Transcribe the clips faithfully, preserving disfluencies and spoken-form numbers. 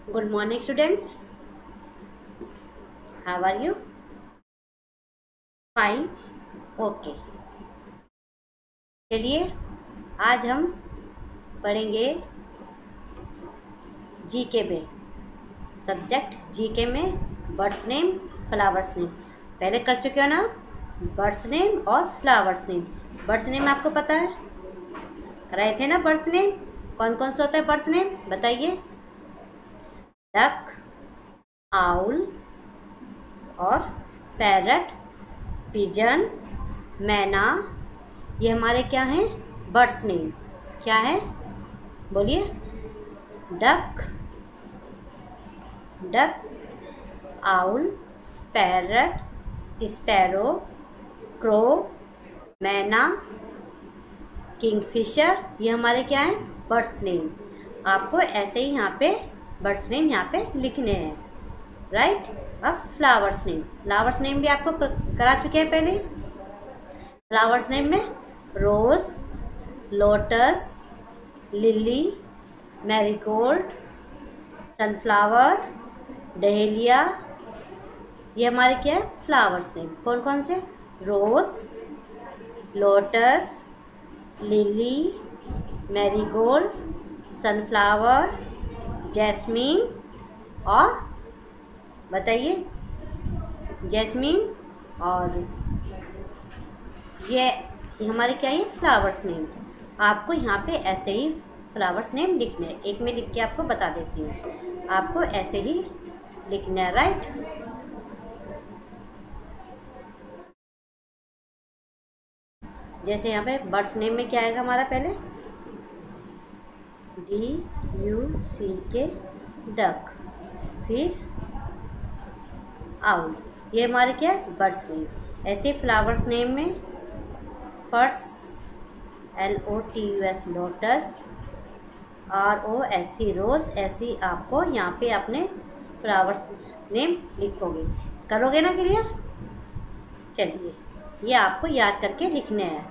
Good morning, students. How are you? Fine. Okay. चलिए आज हम पढ़ेंगे जीके में, सब्जेक्ट जीके में बर्ड्स नेम, फ्लावर्स नेम। पहले कर चुके हो ना बर्ड्स नेम और फ्लावर्स नेम। बर्ड्स नेम आपको पता है, कराए थे ना बर्ड्स नेम। कौन कौन सा होता है बर्ड्स नेम बताइए? डक, आउल और पैरट, पिजन, मैना, ये हमारे क्या हैं बर्ड्स नेम। क्या है बोलिए? Duck, duck, owl, parrot, sparrow, crow, myna, kingfisher, ये हमारे क्या हैं बर्ड्स नेम। आपको ऐसे ही यहाँ पे बर्ड्स नेम यहाँ पे लिखने हैं, राइट। अब फ्लावर्स नेम, फ्लावर्स नेम भी आपको करा चुके हैं पहले। फ्लावर्स नेम में rose, lotus, lily, marigold, sunflower, dahlia, ये हमारे क्या है फ्लावर्स नेम। कौन कौन से? Rose, lotus, lily, marigold, sunflower, jasmine और बताइए जैस्मीन और ये हमारे क्या है फ्लावर्स नेम। आपको यहाँ पे ऐसे ही फ्लावर्स नेम लिखने हैं। एक में लिख के आपको बता देती हूँ, आपको ऐसे ही लिखना है, राइट। जैसे यहाँ पे बर्ड्स नेम में क्या आएगा हमारा पहले D you see K duck, फिर आउल, ये हमारे क्या है बर्ड्स नेम। ऐसे फ्लावर्स नेम में first, L O T U S lotus, R O S C rose, ऐसी आपको यहाँ पे अपने फ्लावर्स नेम लिखोगे। करोगे ना क्लियर? चलिए ये आपको याद करके लिखने हैं,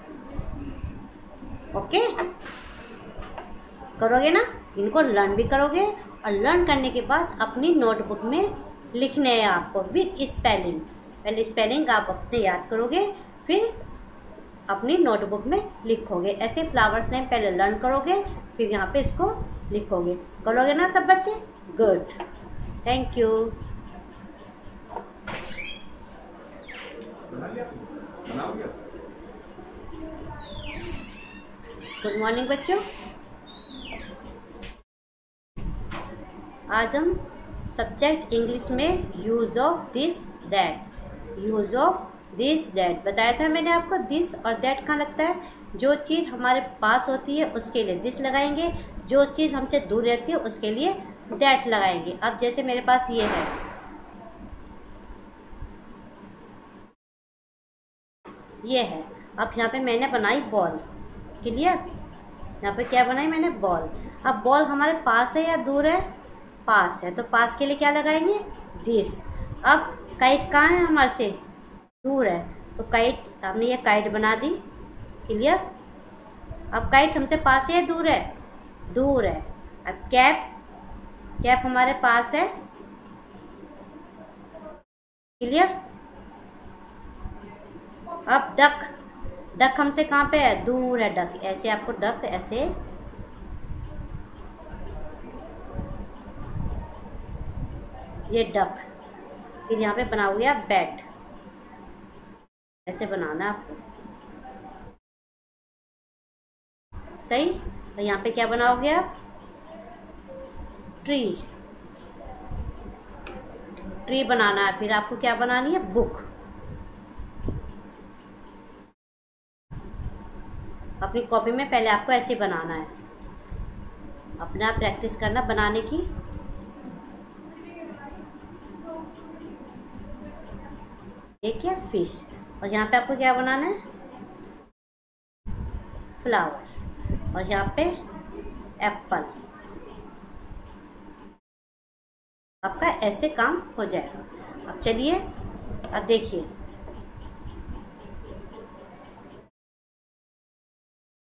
ओके। करोगे ना, इनको लर्न भी करोगे और लर्न करने के बाद अपनी नोटबुक में लिखने हैं आपको विद स्पेलिंग। पहले स्पेलिंग आप अपने याद करोगे, फिर अपनी नोटबुक में लिखोगे। ऐसे फ्लावर्स नेम पहले लर्न करोगे, फिर यहाँ पे इसको लिखोगे। करोगे ना सब बच्चे? Good, thank you. Good morning बच्चों। आज हम सब्जेक्ट इंग्लिश में use of this that, use of this that बताया था मैंने आपको। दिस और दैट कहाँ लगता है? जो चीज़ हमारे पास होती है उसके लिए दिस लगाएंगे, जो चीज़ हमसे दूर रहती है उसके लिए दैट लगाएंगे। अब जैसे मेरे पास ये है, ये है। अब यहाँ पे मैंने बनाई बॉल, क्लियर? यहाँ पे क्या बनाई मैंने? बॉल। अब बॉल हमारे पास है या दूर है? पास है, तो पास के लिए क्या लगाएंगे? दिस। अब काइट कहाँ है हमारे से? दूर है, तो काइट, हमने ये काइट बना दी, क्लियर? अब काइट हमसे पास है या दूर है? दूर है। अब कैप, कैप हमारे पास है, क्लियर? अब डक, डक हमसे कहाँ पे है? दूर है डक। ऐसे आपको डक ऐसे, ये डक। फिर यहाँ पे बना हुआ बैट, ऐसे बनाना है आपको, सही। और यहाँ पे क्या बनाओगे आप? ट्री, ट्री बनाना है। फिर आपको क्या बनानी है? बुक। अपनी कॉपी में पहले आपको ऐसे बनाना है, अपना प्रैक्टिस करना बनाने की। एक है फिश, और यहाँ पे आपको क्या बनाना है? फ्लावर, और यहाँ पे एप्पल। आपका ऐसे काम हो जाएगा। अब चलिए, अब देखिए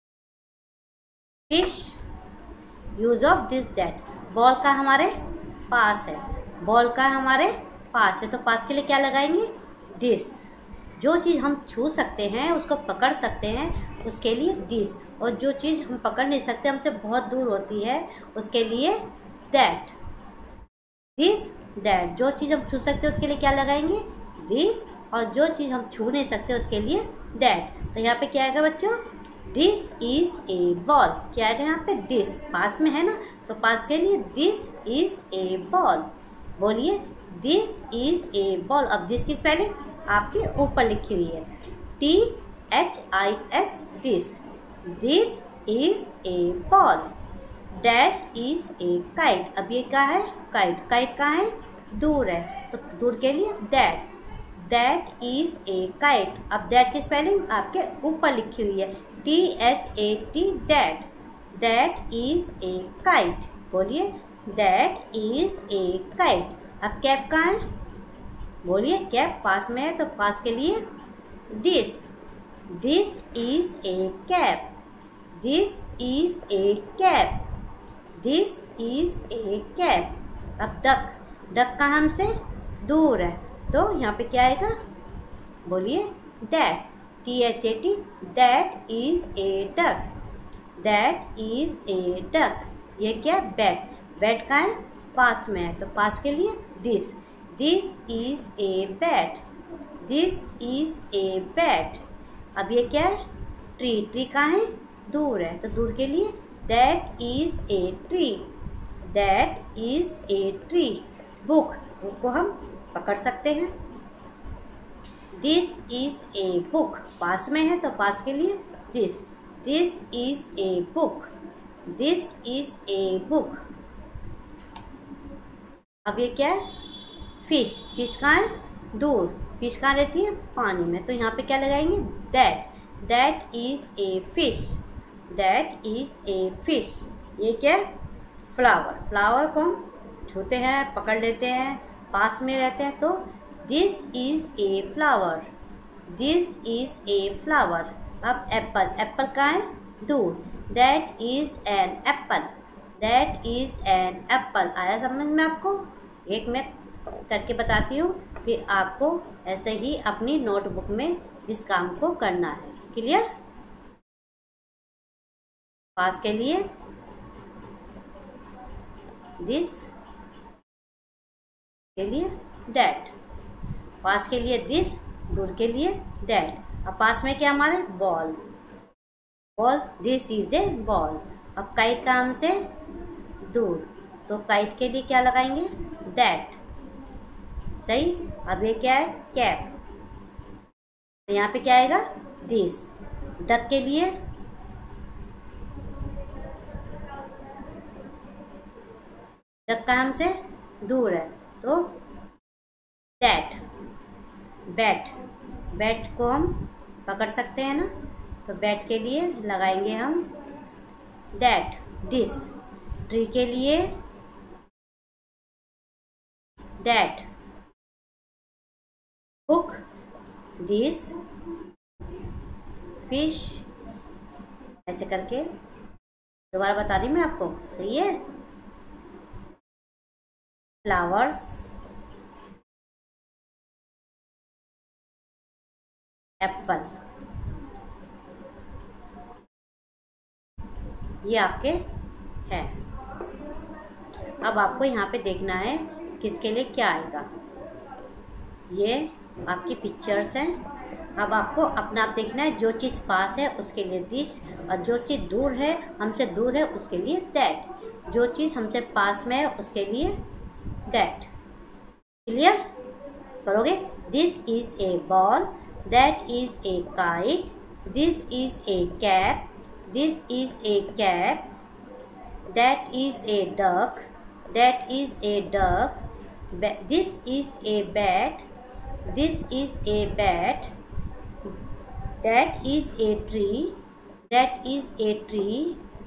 fish, use of this that. Ball का हमारे पास है, बॉल का हमारे पास है, तो पास के लिए क्या लगाएंगे, दिस। जो चीज़ हम छू सकते हैं, उसको पकड़ सकते हैं, उसके लिए दिस, और जो चीज़ हम पकड़ नहीं सकते, हमसे बहुत दूर होती है, उसके लिए दैट। दिस दैट, जो चीज़ हम छू सकते हैं उसके लिए क्या लगाएंगे, दिस, और जो चीज़ हम छू नहीं सकते उसके लिए दैट। तो यहाँ पे क्या आएगा बच्चों, दिस इज ए बॉल। क्या आएगा यहाँ पे, दिस, पास में है ना, तो पास के लिए दिस इज ए बॉल। बोलिए, दिस इज ए बॉल। अब दिस की स्पेलिंग आपके ऊपर लिखी हुई है, T H I S, this. This is a ball. Dash is a kite. अब ये क्या है, काइट। काइट कहाँ है, दूर है, तो दूर के लिए that. That is a kite. अब दैट की स्पेलिंग आपके ऊपर लिखी हुई है, T H A T, that. That is a kite. बोलिए, दैट इज ए काइट। अब कैप कहाँ है, बोलिए, कैप पास में है, तो पास के लिए this. This is a cap. This is a cap. This is a cap. अब डक। डक का हमसे दूर है, तो यहाँ पे क्या आएगा, बोलिए, that. T H A T, that is a duck. That is a duck. ये क्या, बैट। बैट का है, पास में है, तो पास के लिए this. This is a bat. This is a bat. अब ये क्या है, ट्री। ट्री कहाँ है, दूर है, तो दूर के लिए that is a tree. That is a tree. Book. Book को हम पकड़ सकते हैं, दिस इज ए बुक। पास में है, तो पास के लिए this. This is a book. This is a book. अब ये क्या है, फिश। फिश कहाँ है, दूर। फिश कहाँ रहती है, पानी में, तो यहाँ पे क्या लगाएंगे, that. That is a fish. That is a fish. ये क्या है, फ्लावर। फ्लावर को हम छूते हैं, पकड़ लेते हैं, पास में रहते हैं, तो this is a flower. This is a flower. अब एप्पल। एप्पल कहाँ है, दूर। That is an apple. That is an apple. आया समझ में आपको? एक मैं करके बताती हूँ, फिर आपको ऐसे ही अपनी नोटबुक में इस काम को करना है। क्लियर? पास के लिए दिस, के लिए दैट। पास के लिए दिस, दूर के लिए दैट। अब पास में क्या हमारे, ball. Ball, this is a ball. अब काइट का हमसे दूर, तो काइट के लिए क्या लगाएंगे, दैट। सही। अब ये क्या है, कैप। तो यहाँ पे क्या आएगा, दिस। डक के लिए डक का हमसे दूर है, तो दैट। बैट। बैट को हम पकड़ सकते हैं ना, तो बैट के लिए लगाएंगे हम दैट। दिस। ट्री के लिए दैट। Hook, this. फिश, ऐसे करके दोबारा बता रही मैं आपको, सही है। Flowers, apple. ये आपके हैं। अब आपको यहाँ पे देखना है किसके लिए क्या आएगा। ये आपकी पिक्चर्स हैं। अब आपको अपना आप देखना है, जो चीज़ पास है उसके लिए दिस, और जो चीज़ दूर है, हमसे दूर है, उसके लिए दैट। जो चीज़ हमसे पास में है उसके लिए दैट। क्लियर? करोगे? This is a ball. That is a kite. This is a cap. This is a cap. That is a duck. That is a duck. This is a bat. This is a bat. That is a tree. That is a tree.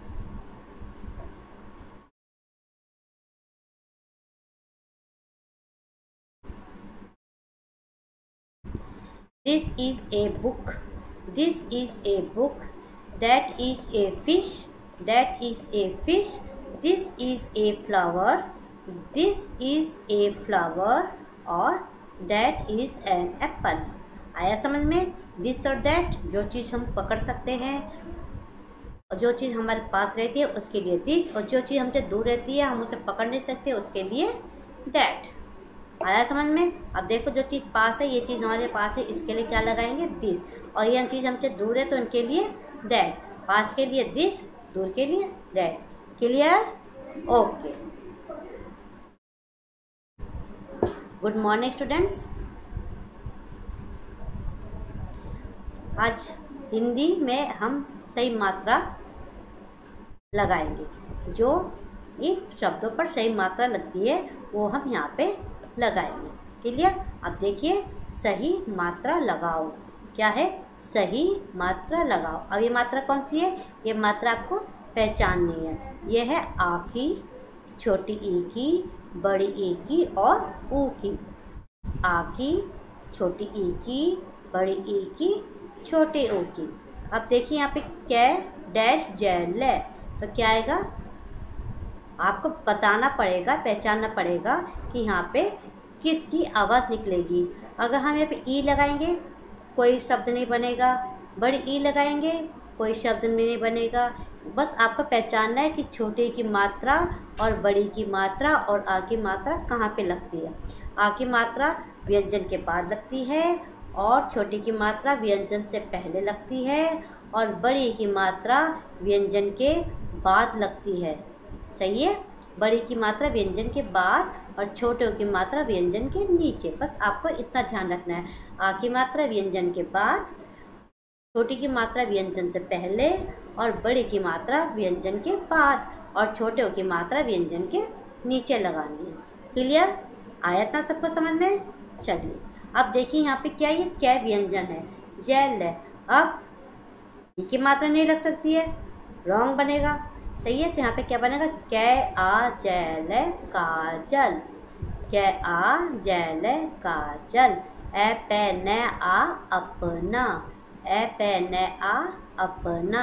This is a book. This is a book. That is a fish. That is a fish. This is a flower. This is a flower और that is an apple. आया समझ में? This और that, जो चीज़ हम पकड़ सकते हैं और जो चीज़ हमारे पास रहती है उसके लिए दिस, और जो चीज़ हमसे दूर रहती है हम उसे पकड़ नहीं सकते उसके लिए दैट। आया समझ में? अब देखो, जो चीज़ पास है, ये चीज़ हमारे पास है, इसके लिए क्या लगाएंगे? दिस। और ये चीज़ हमसे दूर है तो इनके लिए दैट। पास के लिए दिस, दूर के लिए that. Clear? Okay. Good morning students. आज हिंदी में हम सही मात्रा लगाएंगे। जो इन शब्दों पर सही मात्रा लगती है वो हम यहाँ पे लगाएंगे। क्लियर? अब देखिए, सही मात्रा लगाओ। क्या है? सही मात्रा लगाओ। अब ये मात्रा कौन सी है? ये मात्रा आपको पहचाननी है। ये है आ की, छोटी ई की, बड़ी ई की और ऊ की। आ की, छोटी ई की, बड़ी ई की, छोटे ऊ की। अब देखिए यहाँ पे कै डैश जैल है, तो क्या आएगा? आपको बताना पड़ेगा, पहचानना पड़ेगा कि यहाँ पे किसकी आवाज़ निकलेगी। अगर हम यहाँ पे ई लगाएंगे कोई शब्द नहीं बनेगा, बड़ी ई लगाएंगे कोई शब्द नहीं बनेगा। बस आपको पहचानना है कि छोटे की मात्रा और बड़ी की मात्रा और आ की मात्रा कहाँ पे लगती है। आ की मात्रा व्यंजन के बाद लगती है और छोटी की मात्रा व्यंजन से पहले लगती है और बड़ी की मात्रा व्यंजन के बाद लगती है। सही है? बड़ी की मात्रा व्यंजन के बाद और छोटे की मात्रा व्यंजन के नीचे। बस आपको इतना ध्यान रखना है। आ की मात्रा व्यंजन के बाद, छोटी की मात्रा व्यंजन से पहले और बड़ी की मात्रा व्यंजन के बाद और छोटे की मात्रा व्यंजन के नीचे लगानी है। क्लियर? आया था सबको समझ में? चलिए अब देखिए यहाँ पे क्या, ये क्या व्यंजन है, जैल है। अब ई की मात्रा नहीं लग सकती है, रॉन्ग बनेगा। सही है? तो यहाँ पे क्या बनेगा? कै आ जैल काजल, कै आ जैल काजल। ए पे न आ अपना, ए पे न आ अपना।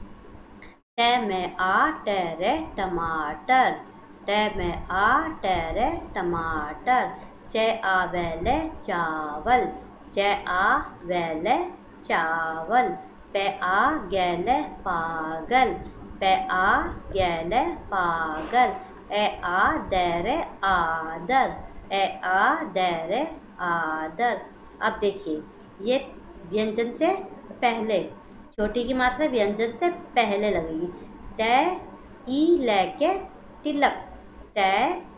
टे में आ टेरे टमाटर, टे में आ टेरे टमाटर। चे आ वेले चावल, चे आ वेले चावल। पे आ गैले पागल, पे आ गैले पागल। ए आ देरे आदर, ए आ देरे आदर। अब देखिए, ये व्यंजन से पहले, छोटी की मात्रा व्यंजन से पहले लगेगी। ते ई लेके तिलक, ते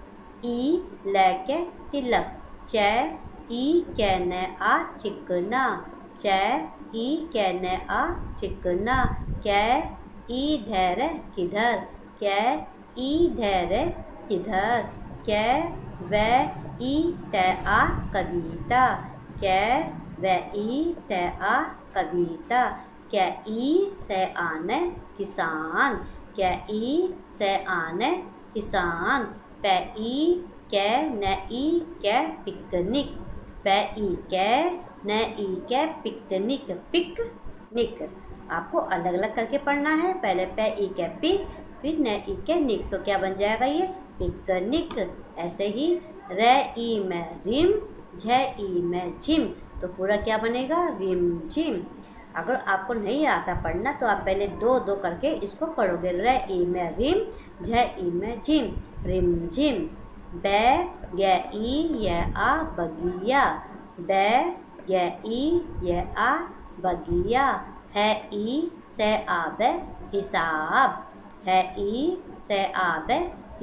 ई लेके तिलक। चे ई कहने आ चिकना, चे ई कहने आ चिकना। कै ई धैर्य किधर, कै ई धैर्य किधर। कै व ई ते आ कविता, कै व ई ते आ कविता। कै ई से आने किसान, कै ई से आने किसान। पै ई कै न ई कै पिकनिक, पै ई कै न ई कै पिकनिक, पिकनिक। आपको अलग अलग करके पढ़ना है। पहले पै ई कै पिक, फिर न ई कै निक, तो क्या बन जाएगा? ये पिकनिक। ऐसे ही रे ई में रिम, झ ई में झिम, तो पूरा क्या बनेगा? रिम झिम। अगर आपको नहीं आता पढ़ना तो आप पहले दो दो करके इसको पढ़ोगे। रे ई में रिम, झ ई में झिम, रिम झिम। बै गे ई ये आ बगिया, बै गे ई ये आ बगिया। है ई से आबे हिसाब, है ई से आबे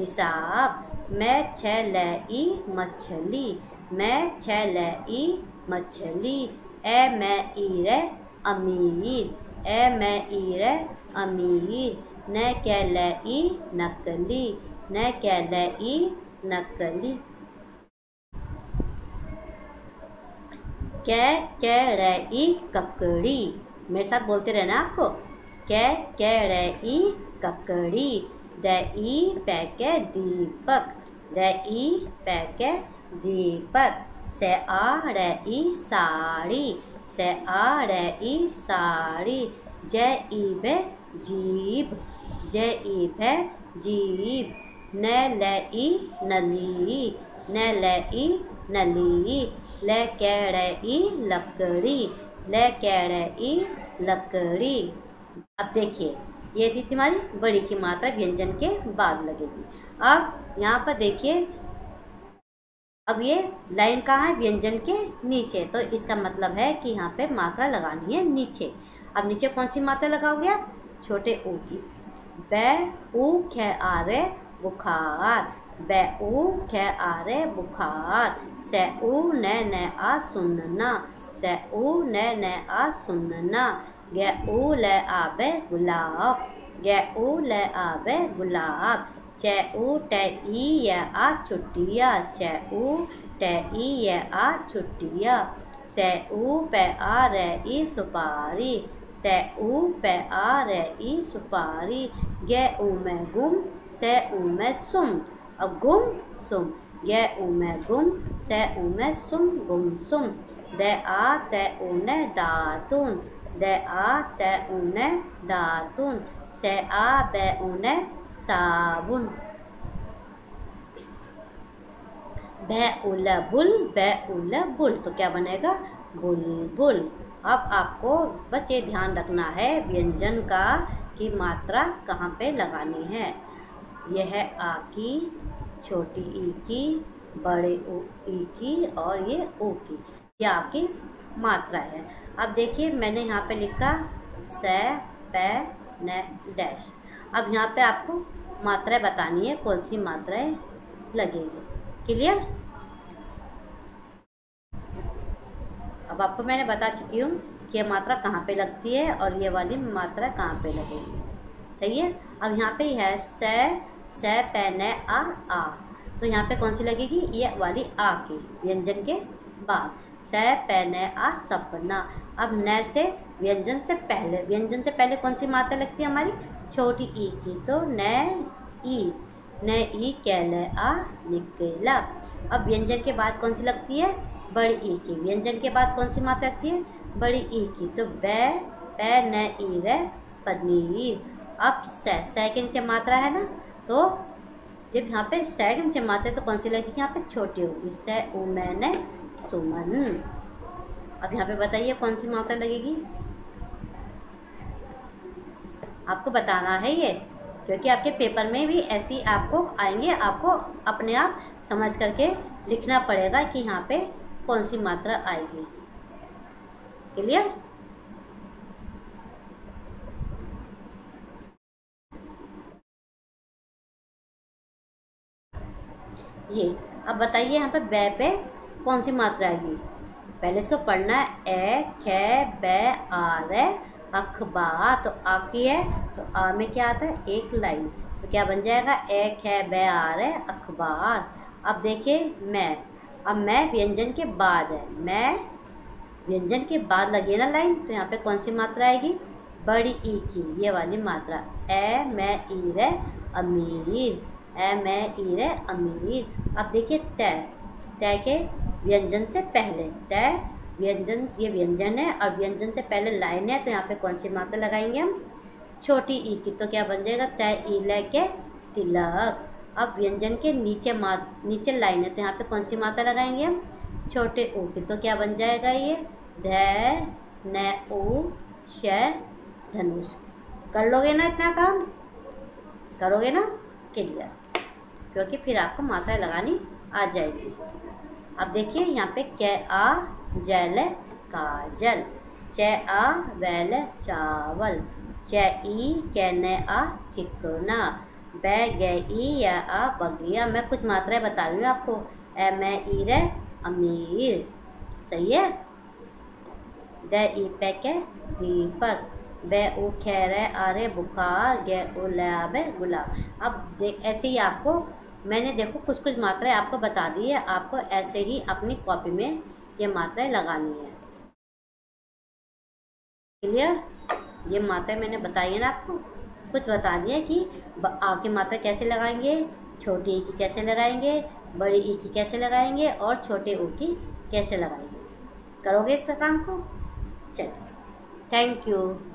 हिसाब। मैं छ ले ई मछली, मैं छ ले ई मछली। ए मैं ई रे अमीर, ए मैं ई रे अमीर। न कै ले ई नकली, न कै ले ई नकली। कै कै रे ई ककड़ी, मेरे साथ बोलते रहना आपको। कै कै रे ई ककड़ी। द ई पै के दीपक, द ई पै के दीपक। से आ रे ई साड़ी, से आ रे ई साड़ी। जय ई बे जीभ, जय ई बे जीभ। न ल ई नली, न ल ई नली, ल कैड़ ई लकड़ी, ल कैड़ ई लकड़ी। अब देखिए ये थी तुम्हारी बड़ी की मात्रा व्यंजन के बाद लगेगी। अब यहाँ पर देखिए अब ये लाइन कहाँ है, व्यंजन के नीचे, तो इसका मतलब है कि यहाँ पे मात्रा लगानी है नीचे। अब नीचे कौन सी मात्रा लगाओगे आप, छोटे ऊ की। बै ऊ खे आ रे बुखार, बै ऊ खे आ रे बुखार। से ऊ न न आ सुनना, से ऊ न न आ सुनना। गे ऊ ले आबे गुलाब, गे ऊ ले आबे गुलाब। चे ऊ टे ई या आ चुटिया, चे ऊ टे ई या आ चुटिया। से ऊ पे आ रे ई सुपारी, से ऊ पे आ रे ई सुपारी। गे ऊ में गुम, से ऊ में सुम। अब गुम सुम, गे ऊ में गुम, से ऊ में सुम गुम सुम। दे आ ते ऊने दातुन, दे आ ते ऊने दातुन। से आ बे ऊने साबुन। बै उल बुल, बै उल बुल, तो क्या बनेगा, बुलबुल। अब आपको बस ये ध्यान रखना है व्यंजन का कि मात्रा कहाँ पे लगानी है। यह है आ की, छोटी ई की, बड़े ऊ ई की और ये ओ की, ये आपकी मात्रा है। अब देखिए मैंने यहाँ पे लिखा से पे न डैश। अब यहाँ पे आपको मात्राएं बतानी है, कौन सी मात्राएं लगेगी। क्लियर? अब आपको मैंने बता चुकी हूँ कि ये मात्रा कहाँ पे लगती है और ये वाली मात्रा कहाँ पे लगेगी। सही है। अब यहाँ पे है से, से पे न आ आ, तो यहाँ पे कौन सी लगेगी, ये वाली आ की, व्यंजन के बाद। से पे न आ सपना। अब न से व्यंजन से पहले, व्यंजन से पहले कौन सी मात्रा लगती है हमारी, छोटी ई की, तो न ई, न ई कैले आ निकला। अब व्यंजन के बाद कौन सी लगती है, बड़ी ई की। व्यंजन के बाद कौन सी मात्रा लगती है, बड़ी ई की, तो बै पे न ई रे पनीर। अब से, से के नीचे मात्रा है ना, तो जब यहाँ पे से के नीचे मात्रा है तो कौन सी लगेगी, यहाँ पे छोटी होगी, से उ मैंने सुमन। अब यहाँ पे बताइए कौन सी मात्रा लगेगी, आपको बताना है ये, क्योंकि आपके पेपर में भी ऐसी आपको आएंगे, आपको अपने आप समझ करके लिखना पड़ेगा कि यहाँ पे कौन सी मात्रा आएगी। क्लियर? ये अब बताइए यहाँ पे बै पे कौन सी मात्रा आएगी, पहले इसको पढ़ना है। ए खे बै आ रे अखबार, तो आ की है तो आ में क्या आता है, एक लाइन, तो क्या बन जाएगा, ए खे बै आ रे अखबार। अब देखिए मैं, अब मैं व्यंजन के बाद है, मैं व्यंजन के बाद लगी ना लाइन, तो यहाँ पे कौन सी मात्रा आएगी, बड़ी ई की, ये वाली मात्रा। ए मैं ई रे अमीर, ए मैं ई रे अमीर। अब देखिए तय, तय के व्यंजन से पहले, तय व्यंजन, ये व्यंजन है और व्यंजन से पहले लाइन है, तो यहाँ पे कौन सी मात्रा लगाएंगे हम, छोटी ई की, तो क्या बन जाएगा, तय ई ले के तिलक। अब व्यंजन के नीचे मात नीचे लाइन है, तो यहाँ पे कौन सी मात्रा लगाएंगे हम, छोटे ऊ की, तो क्या बन जाएगा, ये ध न ऊ श धनुष। कर लोगे ना इतना काम, करोगे ना, क्लियर, क्योंकि फिर आपको मात्रा लगानी आ जाएगी। अब देखिए यहाँ पे कै आ जल काजल, च आ वैल चावल, च ई कहने आ चिकना, बै गई या आ बगिया। मैं कुछ मात्राएं बता रही हूँ आपको, ए मैं ई रे अमीर, सही है। द ई पे के दीपक, बै उ खैरे आरे बुखार, गे उ लैबे गुलाब। अब देख ऐसे ही आपको मैंने देखो कुछ कुछ मात्राएं आपको बता दी है, आपको ऐसे ही अपनी कॉपी में ये मात्राएं लगानी है। क्लियर? ये मात्राएं मैंने बताई है ना आपको, कुछ बता दिया कि आ की मात्रा कैसे लगाएंगे, छोटी ई की कैसे लगाएंगे, बड़ी ई की कैसे लगाएंगे और छोटे ऊ की कैसे लगाएंगे। करोगे इस काम को? चलिए, थैंक यू।